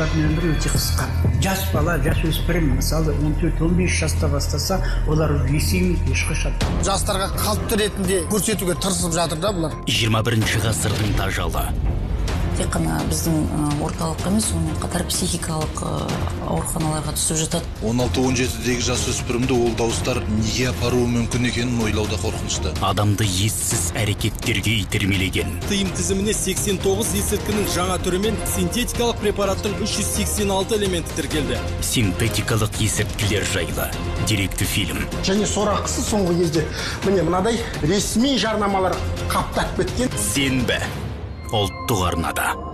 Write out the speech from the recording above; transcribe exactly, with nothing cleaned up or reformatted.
олардың өмірі өте қысқа. Жас бала, жас өспірім, мысалы он төрт он бес жаста бастаса, олар есеймейді ешқашан. Жастарға қалыпты ретінде көрсетуге тырысып жатыр да бұлар. жиырма бірінші ғасырдың тажалы. Тек қана біздің орталық емес, сонымен қатар психикалық ауруханаларға түсіп жатады. он алты он жетідегі жас өспірімді ол дауыстар неге апаруы мүмкін екенін ойлауда қорқынышты. Адамды ессіз әрекеттерге итермелеген. Тыйым тізіміне сексен тоғыз есірткінің жаңа түрі мен синтетикалық препараттың үш жүз сексен алты элементі тіркелді. Синтетикалық есірткілер жайлы деректі фильм. Және сорақысы соңғы кезде міне мынадай ресми жарнамалар қаптап кеткен. Сенбі ұлттық арнада.